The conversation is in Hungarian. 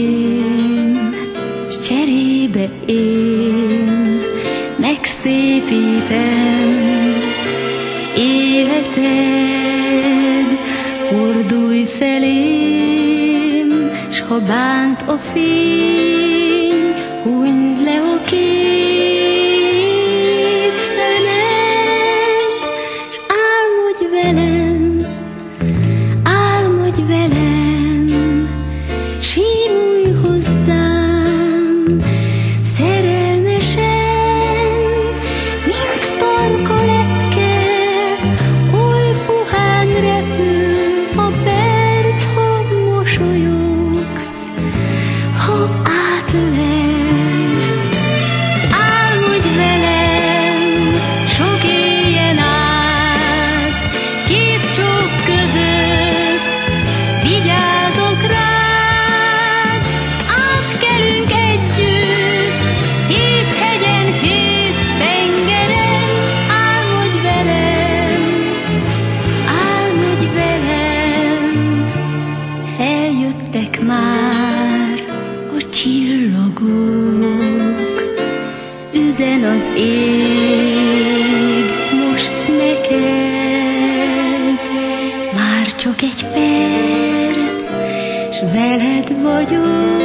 belém, s cserébe én megszépítem életed. Fordulj felém, s ha bánt a fény, hunyd le a két szemed, s álmodj velem, simulj hozzám, szerelmesen, mint tarka lepke, oly puhán repül a perc, ha mosolyogsz, ha átölelsz. Álmodj velem, sok éjen át, két csók között, vigyázok rád. Átkelünk együtt, hét hegyen, hét tengeren. Álmodj velem, feljöttek már a csillagok, üzen az ég most neked. Már csak egy perc, s veled vagyok.